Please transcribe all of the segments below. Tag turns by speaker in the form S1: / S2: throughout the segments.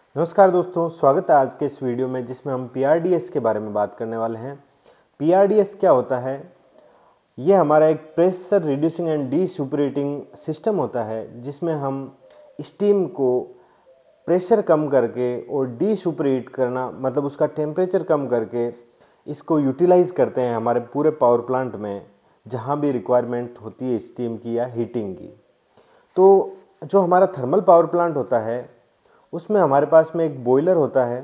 S1: नमस्कार दोस्तों, स्वागत है आज के इस वीडियो में जिसमें हम पीआरडीएस के बारे में बात करने वाले हैं। पीआरडीएस क्या होता है? ये हमारा एक pressure reducing and desuperheating system होता है जिसमें हम स्टीम को प्रेशर कम करके और डीसुपरेट करना मतलब उसका टेम्परेचर कम करके इसको यूटिलाइज करते हैं हमारे पूरे पावर प्लांट में जहाँ भी रिक्वायरमेंट होती है स्टीम की या हीटिंग की। तो जो हमारा थर्मल पावर प्लांट होता है उसमें हमारे पास में एक बॉयलर होता है,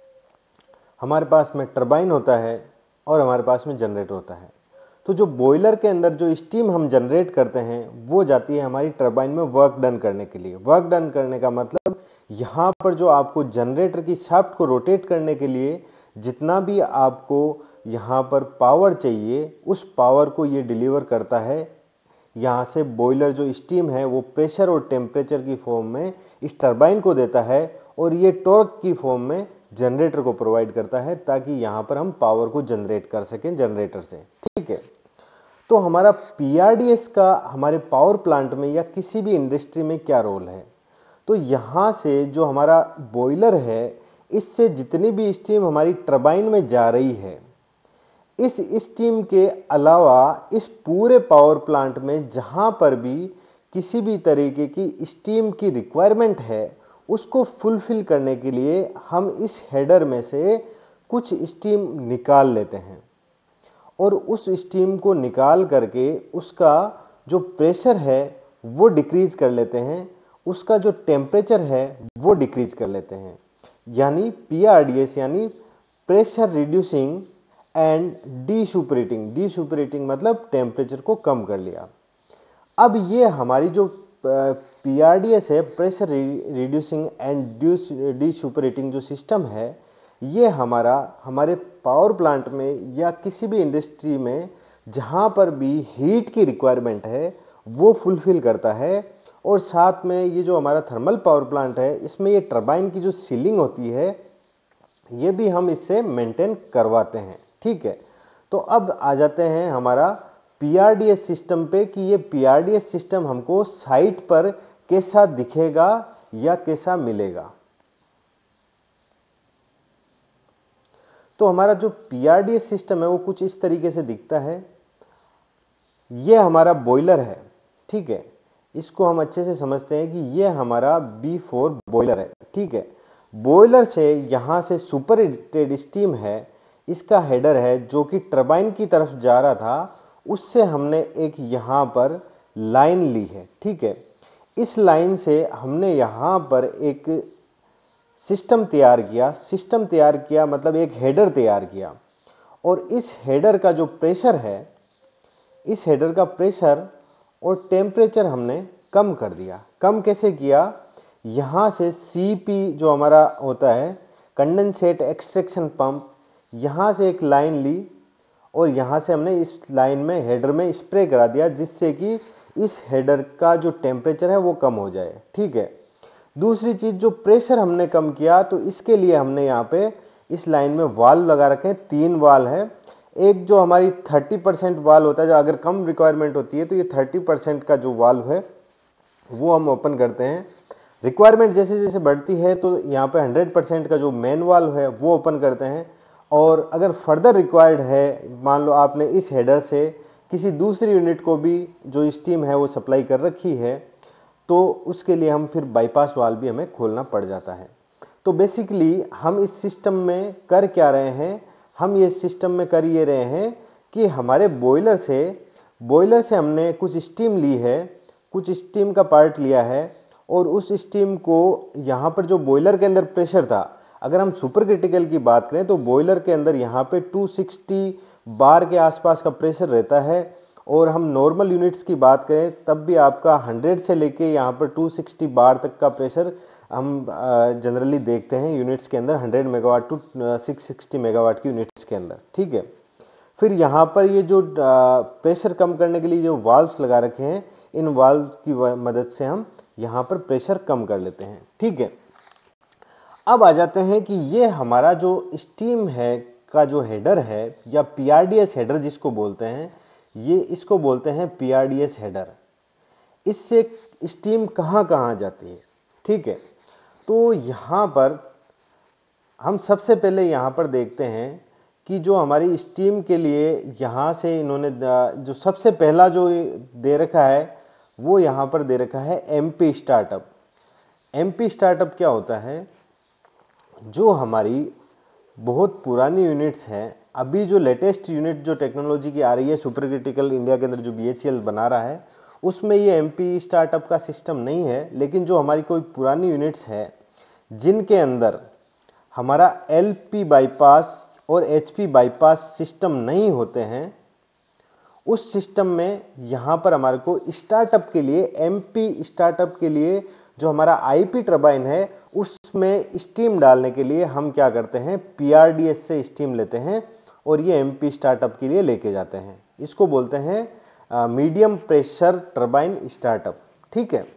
S1: हमारे पास में टरबाइन होता है और हमारे पास में जनरेटर होता है। तो जो बॉयलर के अंदर जो स्टीम हम जनरेट करते हैं वो जाती है हमारी टरबाइन में वर्क डन करने के लिए। वर्क डन करने का मतलब यहाँ पर जो आपको जनरेटर की शाफ्ट को रोटेट करने के लिए जितना भी आपको यहाँ पर पावर चाहिए उस पावर को ये डिलीवर करता है। यहाँ से बॉयलर जो स्टीम है वो प्रेशर और टेम्परेचर की फॉर्म में इस टरबाइन को देता है और ये टॉर्क की फॉर्म में जनरेटर को प्रोवाइड करता है ताकि यहाँ पर हम पावर को जनरेट कर सकें जनरेटर से। ठीक है, तो हमारा पीआरडीएस का हमारे पावर प्लांट में या किसी भी इंडस्ट्री में क्या रोल है? तो यहाँ से जो हमारा बॉयलर है इससे जितनी भी स्टीम हमारी टरबाइन में जा रही है, इस स्टीम के अलावा इस पूरे पावर प्लांट में जहाँ पर भी किसी भी तरीके की स्टीम की रिक्वायरमेंट है उसको फुलफिल करने के लिए हम इस हेडर में से कुछ स्टीम निकाल लेते हैं और उस स्टीम को निकाल करके उसका जो प्रेशर है वो डिक्रीज कर लेते हैं, उसका जो टेम्परेचर है वो डिक्रीज कर लेते हैं। यानी पीआरडीएस यानी प्रेशर रिड्यूसिंग एंड डीसुपरेटिंग मतलब टेम्परेचर को कम कर लिया। अब ये हमारी जो पीआरडीएस है प्रेशर रिड्यूसिंग एंड डीसुपरेटिंग जो सिस्टम है ये हमारे पावर प्लांट में या किसी भी इंडस्ट्री में जहाँ पर भी हीट की रिक्वायरमेंट है वो फुलफिल करता है। और साथ में ये जो हमारा थर्मल पावर प्लांट है इसमें ये टरबाइन की जो सीलिंग होती है ये भी हम इससे मेंटेन करवाते हैं। ठीक है, तो अब आ जाते हैं हमारा पीआरडीएस सिस्टम पे कि ये पीआरडीएस सिस्टम हमको साइट पर कैसा दिखेगा या कैसा मिलेगा। तो हमारा जो पीआरडीएस सिस्टम है वो कुछ इस तरीके से दिखता है। ये हमारा बॉयलर है, ठीक है, इसको हम अच्छे से समझते हैं कि ये हमारा B4 बॉयलर है। ठीक है, बॉयलर से यहाँ से सुपर हीटेड स्टीम है, इसका हेडर है जो कि टरबाइन की तरफ जा रहा था, उससे हमने एक यहाँ पर लाइन ली है। ठीक है, इस लाइन से हमने यहाँ पर एक सिस्टम तैयार किया मतलब एक हेडर तैयार किया और इस हेडर का जो प्रेशर है, इस हेडर का प्रेशर और टेम्परेचर हमने कम कर दिया। कम कैसे किया? यहाँ से सीपी जो हमारा होता है कंडेंसेट एक्सट्रैक्शन पंप, यहाँ से एक लाइन ली और यहाँ से हमने इस लाइन में हेडर में स्प्रे करा दिया जिससे कि इस हेडर का जो टेम्परेचर है वो कम हो जाए। ठीक है, दूसरी चीज़ जो प्रेशर हमने कम किया तो इसके लिए हमने यहाँ पे इस लाइन में वाल्व लगा रखे हैं। 3 वाल्व है, एक जो हमारी 30% वाल्व होता है, जो अगर कम रिक्वायरमेंट होती है तो ये 30% का जो वाल्व है वो हम ओपन करते हैं। रिक्वायरमेंट जैसे जैसे बढ़ती है तो यहाँ पे 100% का जो मेन वाल्व है वो ओपन करते हैं। और अगर फर्दर रिक्वायर्ड है, मान लो आपने इस हेडर से किसी दूसरी यूनिट को भी जो स्टीम है वो सप्लाई कर रखी है तो उसके लिए हम फिर बाईपास वाल्व भी हमें खोलना पड़ जाता है। तो बेसिकली हम इस सिस्टम में कर क्या रहे हैं? हम ये सिस्टम में कर ये रहे हैं कि हमारे बॉयलर से हमने कुछ स्टीम ली है, कुछ स्टीम का पार्ट लिया है और उस स्टीम को यहाँ पर जो बॉयलर के अंदर प्रेशर था, अगर हम सुपर क्रिटिकल की बात करें तो बॉयलर के अंदर यहाँ पे 260 बार के आसपास का प्रेशर रहता है और हम नॉर्मल यूनिट्स की बात करें तब भी आपका 100 से लेके यहाँ पर 260 बार तक का प्रेशर हम जनरली देखते हैं यूनिट्स के अंदर, 100 मेगावाट टू 660 मेगावाट की यूनिट्स के अंदर। ठीक है, फिर यहाँ पर ये जो प्रेशर कम करने के लिए जो वाल्व्स लगा रखे हैं, इन वाल्व की मदद से हम यहाँ पर प्रेशर कम कर लेते हैं। ठीक है, अब आ जाते हैं कि ये हमारा जो स्टीम है का जो हेडर है या पीआरडीएस हेडर जिसको बोलते हैं, ये इसको बोलते हैं पीआरडीएस हेडर। इससे स्टीम कहाँ कहाँ जाती है? ठीक है, तो यहाँ पर हम सबसे पहले यहाँ पर देखते हैं कि जो हमारी स्टीम के लिए यहाँ से इन्होंने जो सबसे पहला जो दे रखा है वो यहाँ पर दे रखा है एमपी स्टार्टअप। एमपी स्टार्टअप क्या होता है, जो हमारी बहुत पुरानी यूनिट्स हैं, अभी जो लेटेस्ट यूनिट जो टेक्नोलॉजी की आ रही है सुपर क्रिटिकल इंडिया के अंदर जो बीएचईएल बना रहा है, उसमें ये एमपी स्टार्टअप का सिस्टम नहीं है। लेकिन जो हमारी कोई पुरानी यूनिट्स है जिनके अंदर हमारा एलपी बाईपास और एचपी बाईपास सिस्टम नहीं होते हैं, उस सिस्टम में यहाँ पर हमारे को स्टार्टअप के लिए, एमपी स्टार्टअप के लिए जो हमारा आईपी टरबाइन है उसमें स्टीम डालने के लिए हम क्या करते हैं, पीआरडीएस से स्टीम लेते हैं और ये एमपी स्टार्टअप के लिए लेके जाते हैं। इसको बोलते हैं मीडियम प्रेशर टरबाइन स्टार्टअप। ठीक है,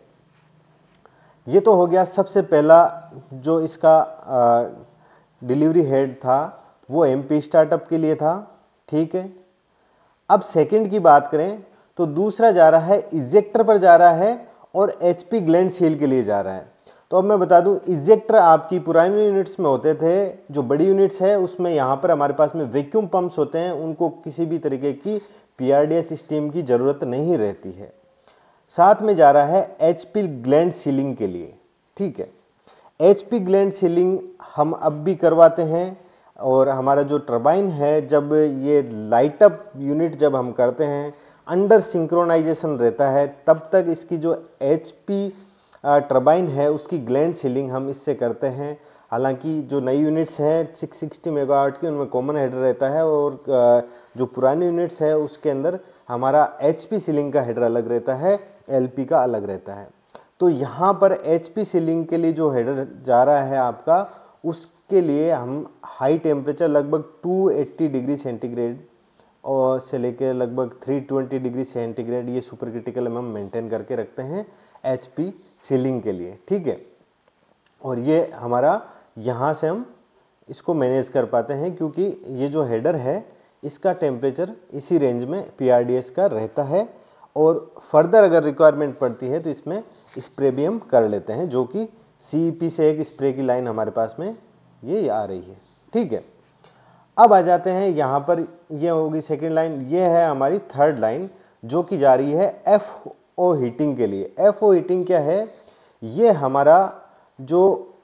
S1: ये तो हो गया सबसे पहला जो इसका डिलीवरी हेड था वो एमपी स्टार्टअप के लिए था। ठीक है, अब सेकंड की बात करें तो दूसरा जा रहा है इजेक्टर पर जा रहा है और एचपी ग्लैंड सील के लिए जा रहा है। तो अब मैं बता दूं, इजेक्टर आपकी पुरानी यूनिट्स में होते थे, जो बड़ी यूनिट्स है उसमें यहाँ पर हमारे पास में वैक्यूम पंप्स होते हैं, उनको किसी भी तरीके की पीआरडीएस स्टीम की जरूरत नहीं रहती है। साथ में जा रहा है एचपी ग्लैंड सीलिंग के लिए। ठीक है, एचपी ग्लैंड सीलिंग हम अब भी करवाते हैं और हमारा जो टरबाइन है, जब ये लाइट अप यूनिट जब हम करते हैं अंडर सिंक्रोनाइजेशन रहता है, तब तक इसकी जो एचपी टरबाइन है उसकी ग्लैंड सीलिंग हम इससे करते हैं। हालांकि जो नई यूनिट्स हैं 660 मेगावाट की, उनमें कॉमन हेडर रहता है और जो पुरानी यूनिट्स है उसके अंदर हमारा एचपी सीलिंग का हेडर अलग रहता है, एलपी का अलग रहता है। तो यहाँ पर एचपी सीलिंग के लिए जो हेडर जा रहा है आपका, उसके लिए हम हाई टेम्परेचर लगभग 280 डिग्री सेंटीग्रेड और से लेकर लगभग 320 डिग्री सेंटीग्रेड ये सुपर क्रिटिकल हम मेंटेन करके रखते हैं एचपी सीलिंग के लिए। ठीक है, और ये हमारा यहाँ से हम इसको मैनेज कर पाते हैं क्योंकि ये जो हेडर है इसका टेम्परेचर इसी रेंज में पीआरडीएस का रहता है। और फर्दर अगर रिक्वायरमेंट पड़ती है तो इसमें स्प्रे भी हम कर लेते हैं, जो कि सीईपी से एक स्प्रे की लाइन हमारे पास में ये आ रही है। ठीक है, अब आ जाते हैं यहाँ पर, ये होगी सेकेंड लाइन, ये है हमारी थर्ड लाइन जो कि जा रही है एफओ हीटिंग के लिए। एफओ हीटिंग क्या है, ये हमारा जो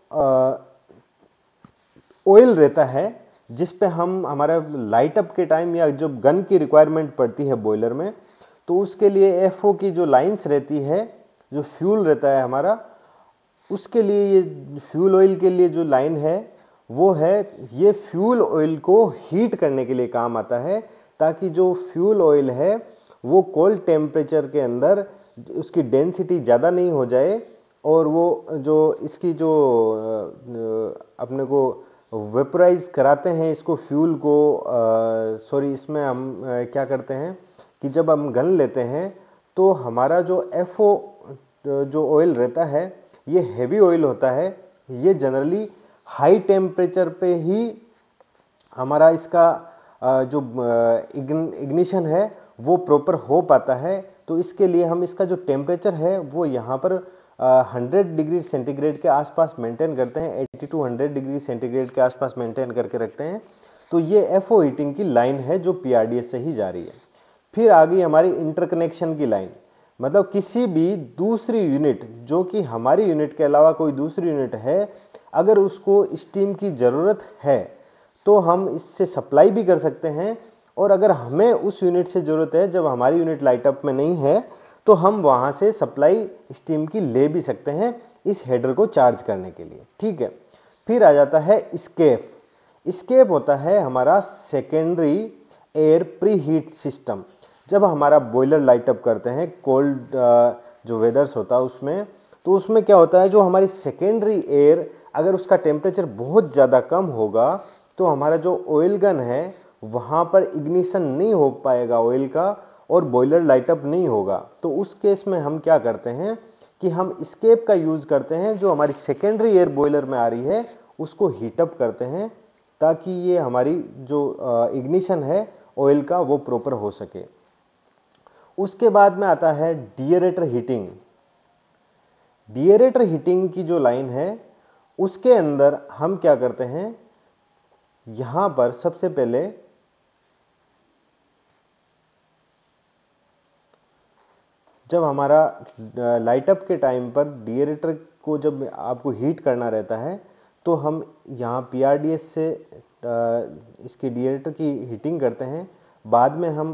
S1: ऑयल रहता है जिस पे हम हमारा लाइट अप के टाइम या जब गन की रिक्वायरमेंट पड़ती है बॉयलर में, तो उसके लिए एफओ की जो लाइंस रहती है, जो फ्यूल रहता है हमारा, उसके लिए ये फ्यूल ऑयल के लिए जो लाइन है वो है, ये फ्यूल ऑयल को हीट करने के लिए काम आता है, ताकि जो फ्यूल ऑयल है वो कोल्ड टेम्परेचर के अंदर उसकी डेंसिटी ज़्यादा नहीं हो जाए और वो जो इसकी जो अपने को वेपराइज कराते हैं इसको फ्यूल को, सॉरी इसमें हम क्या करते हैं कि जब हम गन लेते हैं तो हमारा जो एफओ जो ऑयल रहता है ये हेवी ऑयल होता है। ये जनरली हाई टेम्परेचर पे ही हमारा इसका जो इग्निशन है वो प्रॉपर हो पाता है। तो इसके लिए हम इसका जो टेम्परेचर है वो यहाँ पर 100 डिग्री सेंटीग्रेड के आसपास मेंटेन करते हैं, 80 to 100 डिग्री सेंटीग्रेड के आसपास मेंटेन करके रखते हैं। तो ये एफओ हीटिंग की लाइन है जो पीआरडीएस से ही जा रही है। फिर आ गई हमारी इंटरकनेक्शन की लाइन, मतलब किसी भी दूसरी यूनिट जो कि हमारी यूनिट के अलावा कोई दूसरी यूनिट है, अगर उसको स्टीम की ज़रूरत है तो हम इससे सप्लाई भी कर सकते हैं, और अगर हमें उस यूनिट से ज़रूरत है जब हमारी यूनिट लाइट अप में नहीं है तो हम वहाँ से सप्लाई स्टीम की ले भी सकते हैं इस हेडर को चार्ज करने के लिए। ठीक है, फिर आ जाता है स्केप। स्केप होता है हमारा secondary air pre heat system. जब हमारा बॉयलर लाइट अप करते हैं कोल्ड जो वेदर्स होता है उसमें, तो उसमें क्या होता है, जो हमारी सेकेंडरी एयर अगर उसका टेम्परेचर बहुत ज़्यादा कम होगा तो हमारा जो ऑयल गन है वहाँ पर इग्निशन नहीं हो पाएगा ऑयल का और बॉयलर लाइट अप नहीं होगा। तो उस केस में हम क्या करते हैं कि हम स्केप का यूज़ करते हैं, जो हमारी सेकेंडरी एयर बॉयलर में आ रही है उसको हीटअप करते हैं ताकि ये हमारी जो इग्निशन है ऑयल का वो प्रॉपर हो सके। उसके बाद में आता है डिएरेटर हीटिंग। डिएरेटर हीटिंग की जो लाइन है उसके अंदर हम क्या करते हैं यहाँ पर सबसे पहले जब हमारा लाइट अप के टाइम पर डीएरेटर को जब आपको हीट करना रहता है तो हम यहाँ पीआरडीएस से इसके डीएरेटर की हीटिंग करते हैं। बाद में हम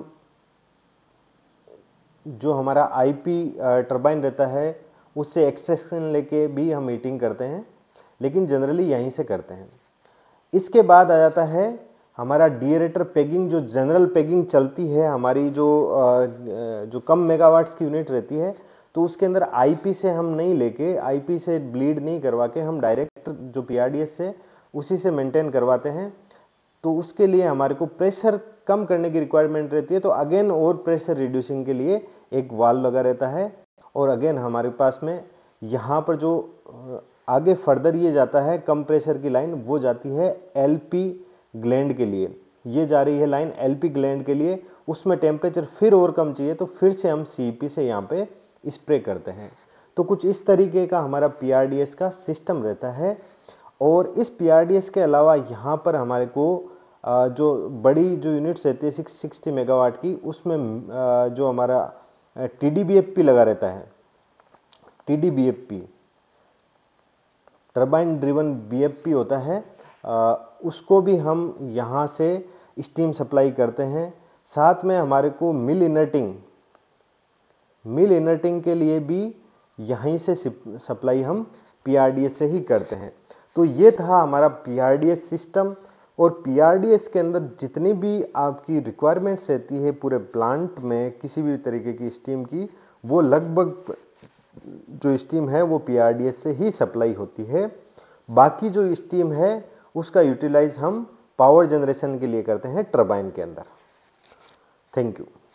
S1: जो हमारा आईपी टरबाइन रहता है उससे एक्सट्रैक्शन लेके भी हम हीटिंग करते हैं, लेकिन जनरली यहीं से करते हैं। इसके बाद आ जाता है हमारा डीएरेटर पेगिंग। जो जनरल पेगिंग चलती है हमारी, जो कम मेगावाट्स की यूनिट रहती है, तो उसके अंदर आईपी से हम नहीं लेके, आईपी से ब्लीड नहीं करवा के हम डायरेक्ट जो पीआरडीएस से उसी से मेंटेन करवाते हैं। तो उसके लिए हमारे को प्रेशर कम करने की रिक्वायरमेंट रहती है, तो अगेन और प्रेशर रिड्यूसिंग के लिए एक वाल्व लगा रहता है। और अगेन हमारे पास में यहाँ पर जो आगे फर्दर ये जाता है कम प्रेशर की लाइन, वो जाती है एलपी ग्लैंड के लिए। ये जा रही है लाइन एलपी ग्लैंड के लिए, उसमें टेम्परेचर फिर और कम चाहिए तो फिर से हम सीपी से यहाँ पे स्प्रे करते हैं। तो कुछ इस तरीके का हमारा पीआरडीएस का सिस्टम रहता है। और इस पीआरडीएस के अलावा यहाँ पर हमारे को जो बड़ी जो यूनिट्स रहती है 660 मेगावाट की, उसमें जो हमारा टीडीबीएफपी लगा रहता है, टीडीबीएफपी टर्बाइन ड्रिवन बीएफपी होता है, उसको भी हम यहाँ से स्टीम सप्लाई करते हैं। साथ में हमारे को मिल इनर्टिंग के लिए भी यहीं से सप्लाई हम पीआरडीएस से ही करते हैं। तो ये था हमारा पीआरडीएस सिस्टम। और पीआरडीएस के अंदर जितनी भी आपकी रिक्वायरमेंट्स रहती है पूरे प्लांट में किसी भी तरीके की स्टीम की, वो लगभग जो स्टीम है वो पीआरडीएस से ही सप्लाई होती है। बाकी जो स्टीम है उसका यूटिलाइज हम पावर जनरेशन के लिए करते हैं टरबाइन के अंदर। Thank you.